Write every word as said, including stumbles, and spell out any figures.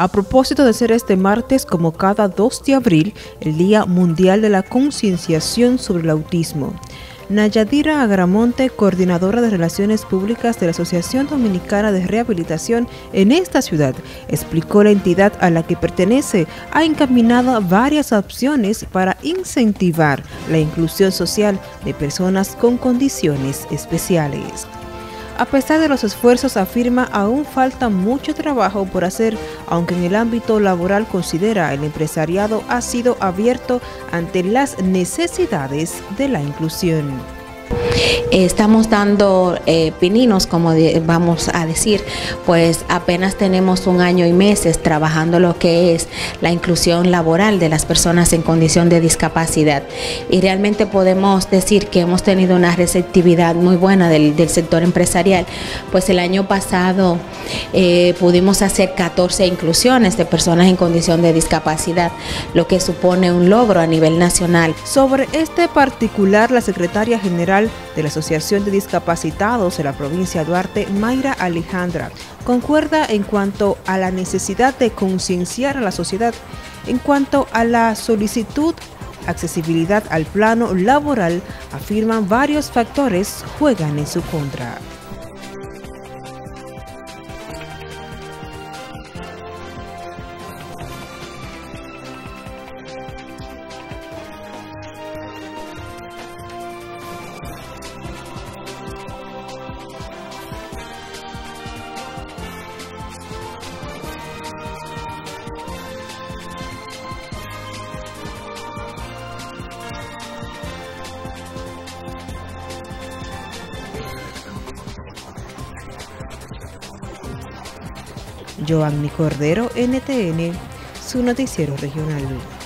A propósito de ser este martes, como cada dos de abril, el Día Mundial de la Concienciación sobre el Autismo. Nayadira Agramonte, coordinadora de Relaciones Públicas de la Asociación Dominicana de Rehabilitación en esta ciudad, explicó la entidad a la que pertenece ha encaminado varias opciones para incentivar la inclusión social de personas con condiciones especiales. A pesar de los esfuerzos, afirma, aún falta mucho trabajo por hacer, aunque en el ámbito laboral considera el empresariado ha sido abierto ante las necesidades de la inclusión. Estamos dando eh, pininos, como de, vamos a decir, pues apenas tenemos un año y meses trabajando lo que es la inclusión laboral de las personas en condición de discapacidad, y realmente podemos decir que hemos tenido una receptividad muy buena del, del sector empresarial. Pues el año pasado eh, pudimos hacer catorce inclusiones de personas en condición de discapacidad, lo que supone un logro a nivel nacional. Sobre este particular, la secretaria general de la Asociación de Discapacitados de la provincia de Duarte, Mayra Alejandra, concuerda en cuanto a la necesidad de concienciar a la sociedad en cuanto a la solicitud, accesibilidad al plano laboral. Afirman varios factores juegan en su contra. Joanny Cordero, N T N, su noticiero regional.